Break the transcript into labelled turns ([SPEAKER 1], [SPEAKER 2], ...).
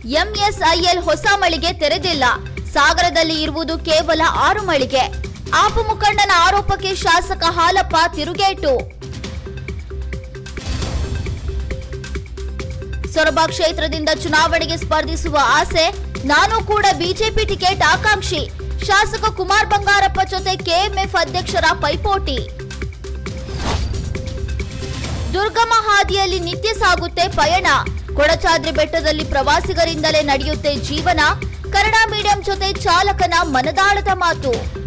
[SPEAKER 1] MSIL ಹೊಸ ಮಳಿಗೆ ತೆರೆದಿಲ್ಲ. ಸಾಗರದಲ್ಲಿ ಇರುವುದು ಕೇವಲ 6 ಮಳಿಗೆ. ಆಪು ಮುಖಂಡನ ಆರೋಪಕ್ಕೆ ಶಾಸಕ ಹಾಲಪ್ಪ ತಿರುಗೇಟು. ಸೊರಬ ಕ್ಷೇತ್ರದಿಂದ ಚುನಾವಣೆಗೆ ಸ್ಪರ್ಧಿಸುವ ಆಸೆ. ನಾನು ಕೂಡ ಬಿಜೆಪಿ ಟಿಕೆಟ್ ಆಕಾಂಕ್ಷಿ. ಶಾಸಕ ಕುಮಾರ್ ಬಂಗಾರಪ್ಪ ಜೊತೆ ಕೆಎಂಎಫ್ ಅಧ್ಯಕ್ಷರ ಪೈಪೋಟಿ. ದುರ್ಗಮ ಹಾದಿಯಲ್ಲಿ ನಿತ್ಯ ಸಾಗುತ್ತೆ ಪಯಣ. ಕೊಡಚಾದ್ರಿ ಬೆಟ್ಟದಲ್ಲಿ ಪ್ರವಾಸಿಗರಿಂದಲೇ ನಡೆಯುತ್ತೆ ಜೀವನ. ಕನ್ನಡ ಮೀಡಿಯಂ ಜೊತೆ ಚಾಲಕನ ಮನದಾಳದ ಮಾತು.